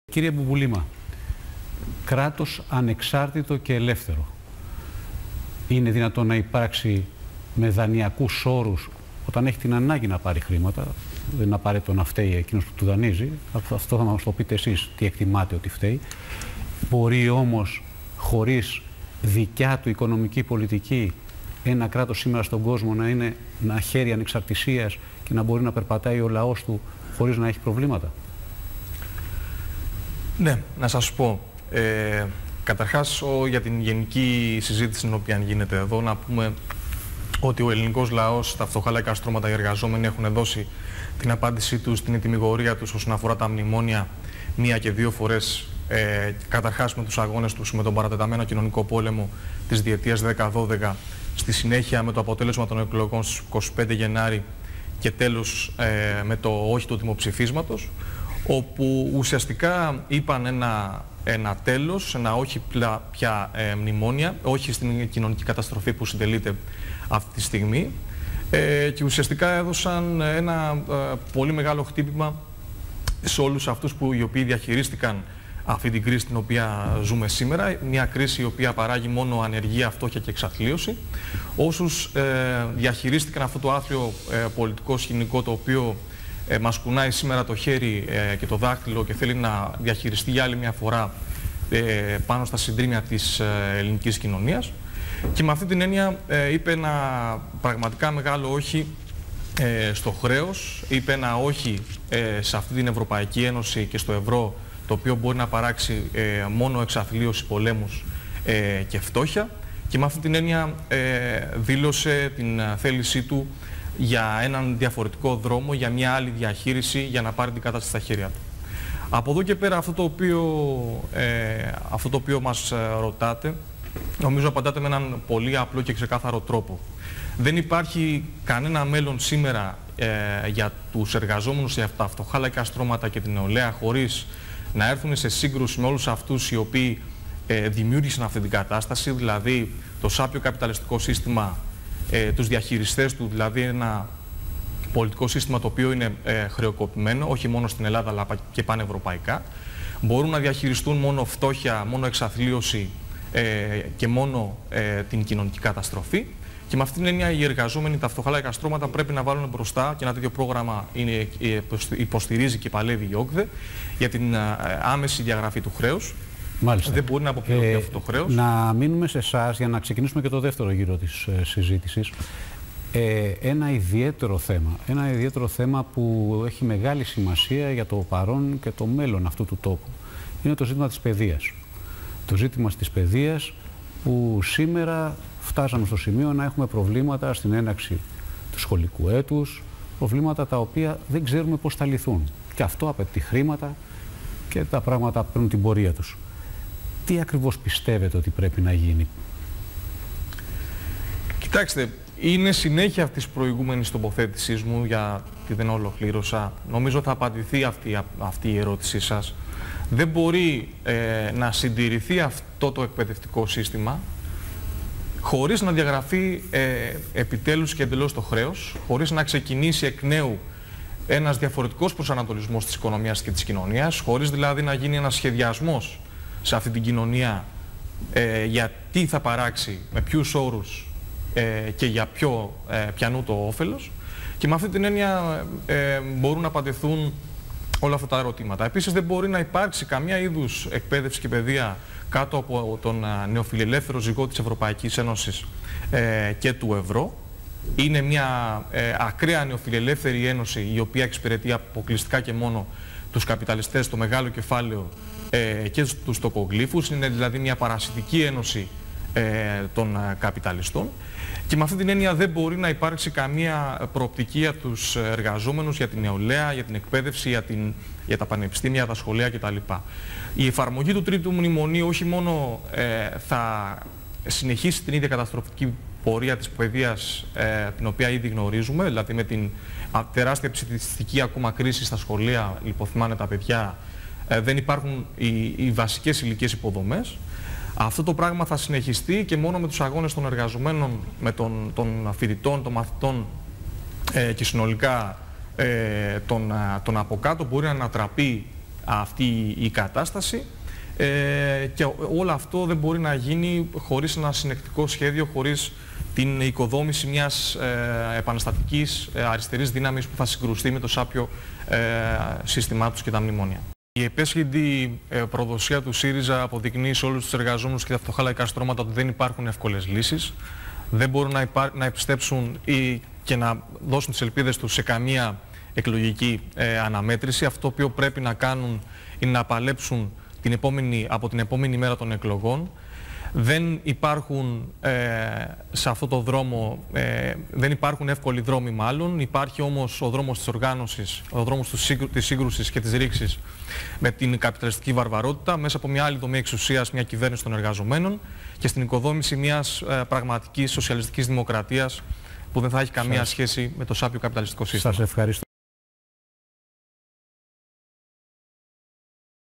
Κύριε Μπουμπουλίμα, κράτος ανεξάρτητο και ελεύθερο. Είναι δυνατόν να υπάρξει με δανειακούς όρους όταν έχει την ανάγκη να πάρει χρήματα? Δεν είναι απαραίτητο να φταίει εκείνος που του δανείζει. Αυτό θα μας το πείτε εσείς, τι εκτιμάτε ότι φταίει. Μπορεί όμως χωρίς δικιά του οικονομική πολιτική ένα κράτος σήμερα στον κόσμο να χαίρει ανεξαρτησίας και να μπορεί να περπατάει ο λαός του χωρίς να έχει προβλήματα? Ναι, να σας πω. Καταρχάς, για την γενική συζήτηση την οποία γίνεται εδώ, να πούμε ότι ο ελληνικός λαός, τα φτωχά λαϊκά στρώματα, οι εργαζόμενοι έχουν δώσει την απάντησή τους στην ετοιμιγορία τους όσον αφορά τα μνημόνια 1 και 2 φορές. Καταρχάς με τους αγώνες τους με τον παρατεταμένο κοινωνικό πόλεμο της διετίας 10-12, στη συνέχεια με το αποτέλεσμα των εκλογών στις 25 Γενάρη και τέλος με το όχι του δημοψηφίσματος, όπου ουσιαστικά είπαν ένα τέλος, ένα όχι πια μνημόνια, όχι στην κοινωνική καταστροφή που συντελείται αυτή τη στιγμή, και ουσιαστικά έδωσαν ένα πολύ μεγάλο χτύπημα σε όλους αυτούς οι οποίοι διαχειρίστηκαν αυτή την κρίση την οποία ζούμε σήμερα, μια κρίση η οποία παράγει μόνο ανεργία, φτώχεια και εξαθλίωση. Όσους διαχειρίστηκαν αυτό το άθλιο πολιτικό σκηνικό, το οποίο μας κουνάει σήμερα το χέρι και το δάχτυλο και θέλει να διαχειριστεί για άλλη μια φορά πάνω στα συντρίμμια της ελληνικής κοινωνίας. Και με αυτή την έννοια είπε ένα πραγματικά μεγάλο όχι στο χρέος, είπε ένα όχι σε αυτή την Ευρωπαϊκή Ένωση και στο ευρώ, το οποίο μπορεί να παράξει μόνο εξαθλίωση, πολέμους και φτώχεια, και με αυτή την έννοια δήλωσε την θέλησή του για έναν διαφορετικό δρόμο, για μια άλλη διαχείριση, για να πάρει την κατάσταση στα χέρια του. Από εδώ και πέρα αυτό το οποίο μας ρωτάτε, νομίζω απαντάτε με έναν πολύ απλό και ξεκάθαρο τρόπο. Δεν υπάρχει κανένα μέλλον σήμερα για τους εργαζόμενους, για τα φτωχά λαϊκά στρώματα και την νεολαία, χωρίς να έρθουν σε σύγκρουση με όλους αυτούς οι οποίοι δημιούργησαν αυτή την κατάσταση, δηλαδή το σάπιο καπιταλιστικό σύστημα, τους διαχειριστές του, δηλαδή ένα πολιτικό σύστημα το οποίο είναι χρεοκοπημένο, όχι μόνο στην Ελλάδα αλλά και πανευρωπαϊκά. Μπορούν να διαχειριστούν μόνο φτώχεια, μόνο εξαθλίωση και μόνο την κοινωνική καταστροφή. Και με αυτήν την έννοια οι εργαζόμενοι, τα φτωχά λαϊκά στρώματα, πρέπει να βάλουν μπροστά, και ένα τέτοιο πρόγραμμα υποστηρίζει και παλεύει η ΟΚΔΕ για την άμεση διαγραφή του χρέους. Μάλιστα. Δεν μπορεί να αποπληρωθεί αυτό το χρέος. Να μείνουμε σε εσάς για να ξεκινήσουμε και το δεύτερο γύρο της συζήτησης. Ένα ιδιαίτερο θέμα που έχει μεγάλη σημασία για το παρόν και το μέλλον αυτού του τόπου είναι το ζήτημα της παιδείας. Το ζήτημα της παιδείας που σήμερα φτάσαμε στο σημείο να έχουμε προβλήματα στην έναρξη του σχολικού έτους, προβλήματα τα οποία δεν ξέρουμε πώς θα λυθούν. Και αυτό απαιτεί χρήματα και τα πράγματα παίρνουν την πορεία τους. Τι ακριβώς πιστεύετε ότι πρέπει να γίνει? Κοιτάξτε, είναι συνέχεια αυτής της προηγούμενης τοποθέτησής μου, γιατί δεν ολοκλήρωσα. Νομίζω θα απαντηθεί αυτή η ερώτησή σας. Δεν μπορεί να συντηρηθεί αυτό το εκπαιδευτικό σύστημα χωρίς να διαγραφεί επιτέλους και εντελώς το χρέος, χωρίς να ξεκινήσει εκ νέου ένας διαφορετικός προσανατολισμός της οικονομίας και της κοινωνίας, χωρίς δηλαδή να γίνει ένας σχεδιασμός σε αυτή την κοινωνία για τι θα παράξει, με ποιους όρους και για ποιανού το όφελος. Και με αυτή την έννοια μπορούν να απαντηθούν όλα αυτά τα ερωτήματα. Επίσης δεν μπορεί να υπάρξει καμία είδους εκπαίδευση και παιδεία κάτω από τον νεοφιλελεύθερο ζυγό της Ευρωπαϊκής Ένωσης και του ευρώ. Είναι μια ακραία νεοφιλελεύθερη ένωση η οποία εξυπηρετεί αποκλειστικά και μόνο τους καπιταλιστές, το μεγάλο κεφάλαιο και τους τοκογλύφους. Είναι δηλαδή μια παρασιτική ένωση των καπιταλιστών. Και με αυτή την έννοια δεν μπορεί να υπάρξει καμία προοπτική για τους εργαζόμενους, για την νεολαία, για την εκπαίδευση, για τα πανεπιστήμια, τα σχολεία κτλ. Η εφαρμογή του τρίτου μνημονίου όχι μόνο θα συνεχίσει την ίδια καταστροφική πορεία της παιδείας την οποία ήδη γνωρίζουμε, δηλαδή με την τεράστια ψηφιστική ακόμα κρίση στα σχολεία, λιποθυμάνε τα παιδιά, δεν υπάρχουν οι βασικές υλικές υποδομές. Αυτό το πράγμα θα συνεχιστεί και μόνο με τους αγώνες των εργαζομένων, με των φοιτητών, των μαθητών και συνολικά των από κάτω μπορεί να ανατραπεί αυτή η κατάσταση. Και όλο αυτό δεν μπορεί να γίνει χωρίς ένα συνεκτικό σχέδιο, χωρίς την οικοδόμηση μιας επαναστατικής αριστερής δύναμης που θα συγκρουστεί με το σάπιο σύστημά τους και τα μνημόνια. Η επέσχυντη προδοσία του ΣΥΡΙΖΑ αποδεικνύει σε όλους τους εργαζόμενους και τα φτωχά λαϊκά στρώματα ότι δεν υπάρχουν εύκολες λύσεις. Δεν μπορούν να επιστρέψουν και να δώσουν τις ελπίδες τους σε καμία εκλογική αναμέτρηση. Αυτό το οποίο πρέπει να κάνουν είναι να παλέψουν από την επόμενη μέρα των εκλογών. Δεν υπάρχουν σε αυτό το δρόμο, δεν υπάρχουν εύκολοι δρόμοι μάλλον. Υπάρχει όμως ο δρόμος της οργάνωσης, ο δρόμος της σύγκρουσης και της ρήξης με την καπιταλιστική βαρβαρότητα, μέσα από μια άλλη δομή εξουσίας, μια κυβέρνηση των εργαζομένων και στην οικοδόμηση μιας πραγματικής σοσιαλιστικής δημοκρατίας που δεν θα έχει καμία σχέση με το σάπιο καπιταλιστικό σύστημα. Σας ευχαριστώ.